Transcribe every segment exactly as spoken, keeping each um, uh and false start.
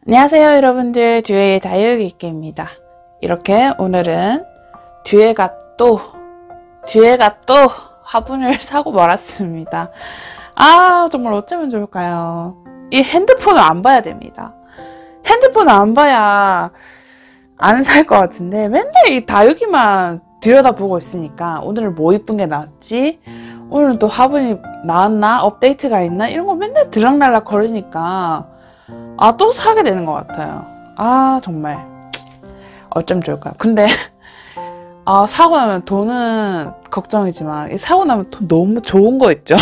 안녕하세요 여러분들, 듀에의 다육이끼입니다. 이렇게 오늘은 듀에가 또 듀에가 또 화분을 사고 말았습니다. 아 정말 어쩌면 좋을까요? 이 핸드폰을 안 봐야 됩니다. 핸드폰을 안 봐야 안 살 것 같은데 맨날 이 다육이만 들여다보고 있으니까 오늘 뭐 이쁜 게 나왔지? 오늘 또 화분이 나왔나? 업데이트가 있나? 이런 거 맨날 들락날락 거리니까 아, 또 사게 되는 것 같아요. 아, 정말. 어쩜 좋을까요? 근데, 아, 사고 나면 돈은 걱정이지만, 사고 나면 돈 너무 좋은 거 있죠?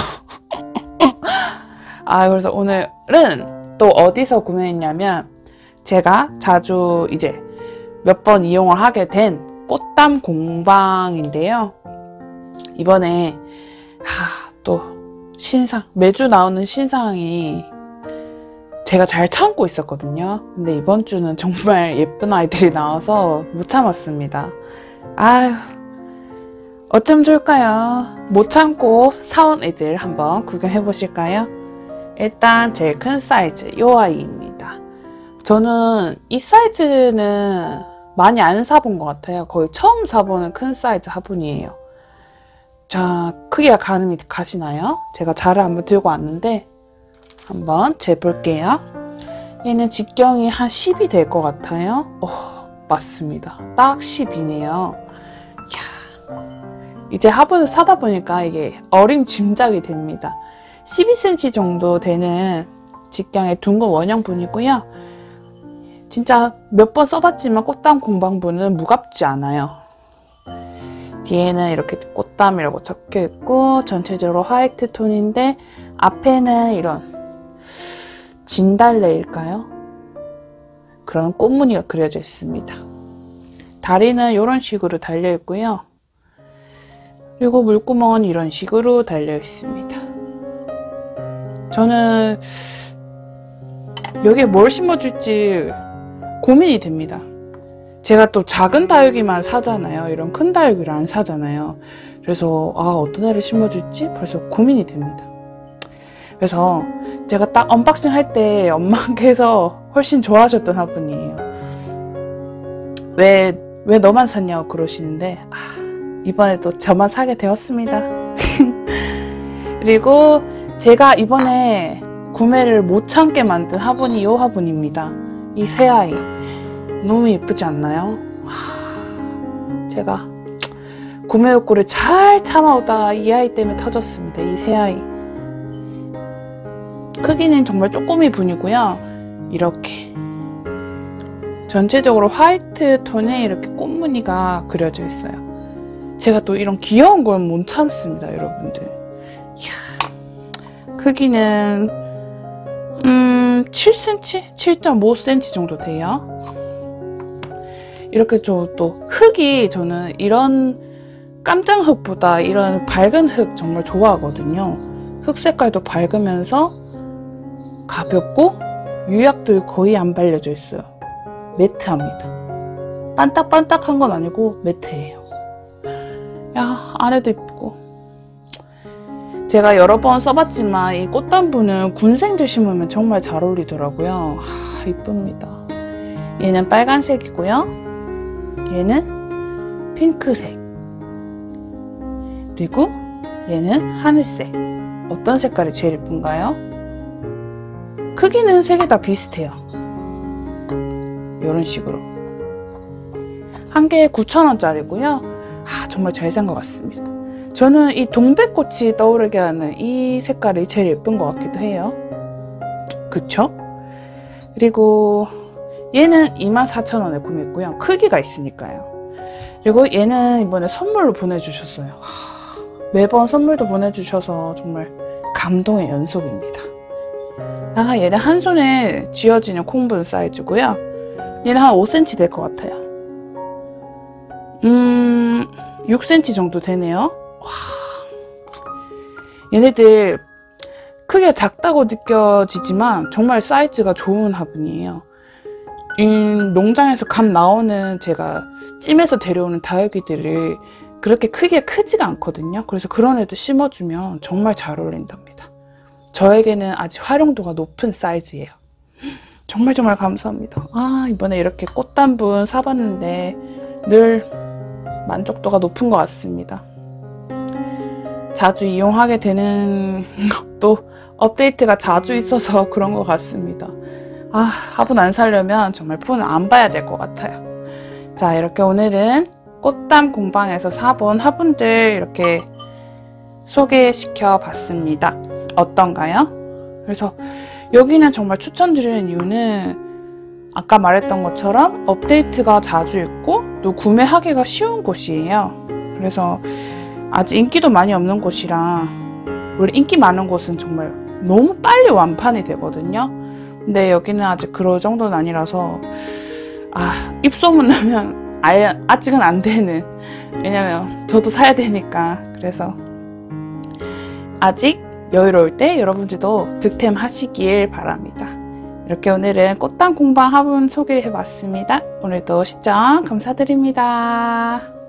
아, 그래서 오늘은 또 어디서 구매했냐면, 제가 자주 이제 몇 번 이용을 하게 된 꽃담 공방인데요. 이번에, 아, 또 신상, 매주 나오는 신상이 제가 잘 참고 있었거든요. 근데 이번 주는 정말 예쁜 아이들이 나와서 못 참았습니다. 아휴, 어쩜 좋을까요? 못 참고 사온 애들 한번 구경해 보실까요? 일단 제일 큰 사이즈, 이 아이입니다. 저는 이 사이즈는 많이 안 사본 것 같아요. 거의 처음 사보는 큰 사이즈 화분이에요. 자, 크기가 가늠이 가시나요? 제가 자를 한번 들고 왔는데 한번 재볼게요. 얘는 직경이 한 십이 될 것 같아요. 어, 맞습니다. 딱 십이네요. 이야, 이제 화분을 사다 보니까 이게 어림짐작이 됩니다. 십이 센티미터 정도 되는 직경의 둥근 원형분이고요. 진짜 몇 번 써봤지만 꽃담 공방분은 무겁지 않아요. 뒤에는 이렇게 꽃담이라고 적혀있고 전체적으로 화이트 톤인데 앞에는 이런 진달래일까요? 그런 꽃무늬가 그려져 있습니다. 다리는 이런 식으로 달려 있고요. 그리고 물구멍은 이런 식으로 달려 있습니다. 저는 여기에 뭘 심어줄지 고민이 됩니다. 제가 또 작은 다육이만 사잖아요. 이런 큰 다육이를 안 사잖아요. 그래서 아, 어떤 애를 심어줄지 벌써 고민이 됩니다. 그래서 제가 딱 언박싱 할 때 엄마께서 훨씬 좋아하셨던 화분이에요. 왜, 왜 너만 샀냐고 그러시는데 아, 이번에 또 저만 사게 되었습니다. 그리고 제가 이번에 구매를 못 참게 만든 화분이 이 화분입니다. 이 새아이 너무 예쁘지 않나요? 하, 제가 구매 욕구를 잘 참아오다가 이 아이 때문에 터졌습니다. 이 새아이 크기는 정말 쪼꼬미 분이고요. 이렇게 전체적으로 화이트 톤에 이렇게 꽃무늬가 그려져 있어요. 제가 또 이런 귀여운 걸 못 참습니다, 여러분들. 이야, 크기는 음, 칠 센티미터? 칠 점 오 센티미터 정도 돼요. 이렇게 좀 또 흙이 저는 이런 깜장 흙보다 이런 밝은 흙 정말 좋아하거든요. 흙 색깔도 밝으면서 가볍고 유약도 거의 안 발려져 있어요. 매트합니다. 반딱반딱한 건 아니고 매트예요. 야, 안에도 예쁘고. 제가 여러 번 써봤지만 이 꽃담분은 군생들 심으면 정말 잘 어울리더라고요. 하, 이쁩니다. 얘는 빨간색이고요. 얘는 핑크색. 그리고 얘는 하늘색. 어떤 색깔이 제일 예쁜가요? 크기는 세 개 다 비슷해요. 이런 식으로. 한 개에 구천 원짜리고요. 아, 정말 잘 산 것 같습니다. 저는 이 동백꽃이 떠오르게 하는 이 색깔이 제일 예쁜 것 같기도 해요. 그쵸? 그리고 얘는 이만 사천 원에 구매했고요. 크기가 있으니까요. 그리고 얘는 이번에 선물로 보내주셨어요. 하, 매번 선물도 보내주셔서 정말 감동의 연속입니다. 아, 얘는 한 손에 쥐어지는 콩분 사이즈고요. 얘는 한 오 센티미터 될 것 같아요. 음, 육 센티미터 정도 되네요. 와, 얘네들 크기가 작다고 느껴지지만 정말 사이즈가 좋은 화분이에요. 이 농장에서 감 나오는 제가 찜에서 데려오는 다육이들을 그렇게 크기가 크지가 않거든요. 그래서 그런 애들 심어주면 정말 잘 어울린답니다. 저에게는 아직 활용도가 높은 사이즈예요. 정말 정말 감사합니다. 아, 이번에 이렇게 꽃단분 사봤는데 늘 만족도가 높은 것 같습니다. 자주 이용하게 되는 것도 업데이트가 자주 있어서 그런 것 같습니다. 아, 화분 안 사려면 정말 폰을 안 봐야 될 것 같아요. 자, 이렇게 오늘은 꽃담 공방에서 사본 화분들 이렇게 소개시켜 봤습니다. 어떤가요? 그래서 여기는 정말 추천드리는 이유는 아까 말했던 것처럼 업데이트가 자주 있고 또 구매하기가 쉬운 곳이에요. 그래서 아직 인기도 많이 없는 곳이라, 원래 인기 많은 곳은 정말 너무 빨리 완판이 되거든요. 근데 여기는 아직 그럴 정도는 아니라서 아, 입소문 나면 아예, 아직은 안 되는, 왜냐면 저도 사야 되니까. 그래서 아직 여유로울 때 여러분들도 득템 하시길 바랍니다. 이렇게 오늘은 꽃담 공방 화분 소개해 봤습니다. 오늘도 시청 감사드립니다.